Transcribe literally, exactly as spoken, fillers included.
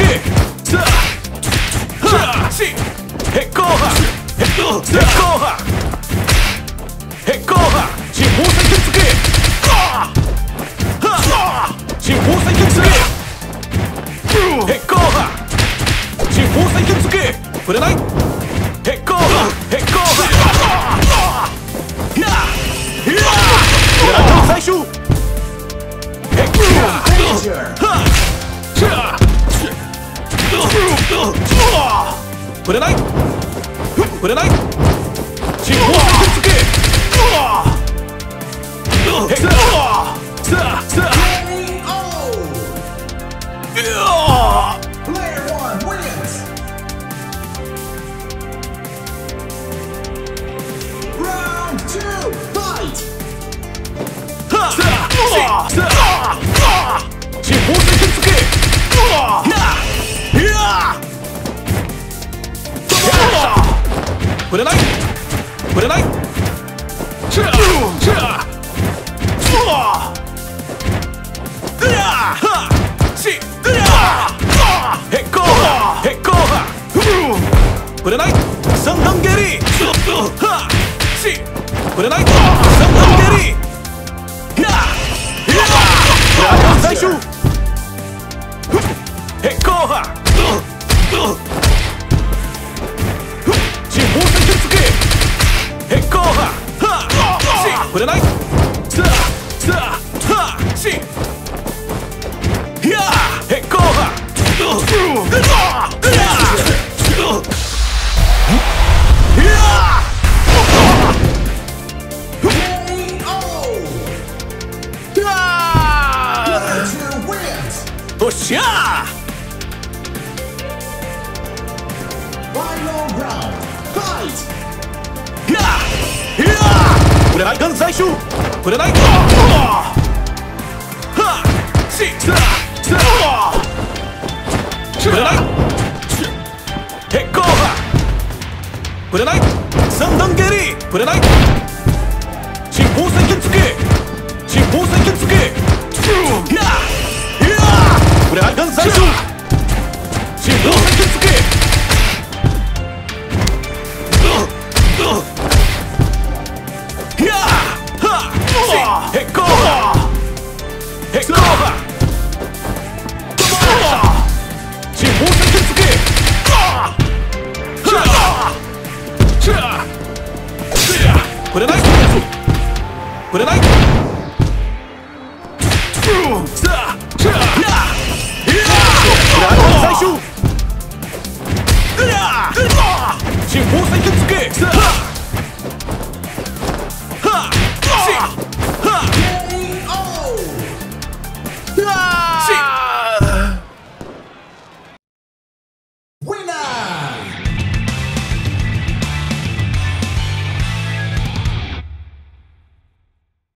さあしへっこうはへっこうはへっこうは新宝石つけ新宝石つけへっこうは新宝石つけ触れないへっこうはへっこうは最終へっこうは触れない触れない新宝石つけへっこうさあさあ Player one wins. Round two, fight. さあさあ新宝石つけ触れない触れないシャーシャーしへっこうはへっこうは触れない三段蹴りし触れない三段蹴り最終へっこうは新宝石つけへっこうは触れないさあさあしへっこうはおっしゃー Final round, fight. 触れないガン最終触れないしさあさあ触れないへっこうは触れない三段蹴り触れない新宝石つけ新宝石つけ触れないガン最終新宝石つけへっこうはへっこうは新宝石つけ触れない触れないさあ最終新宝石つけさあ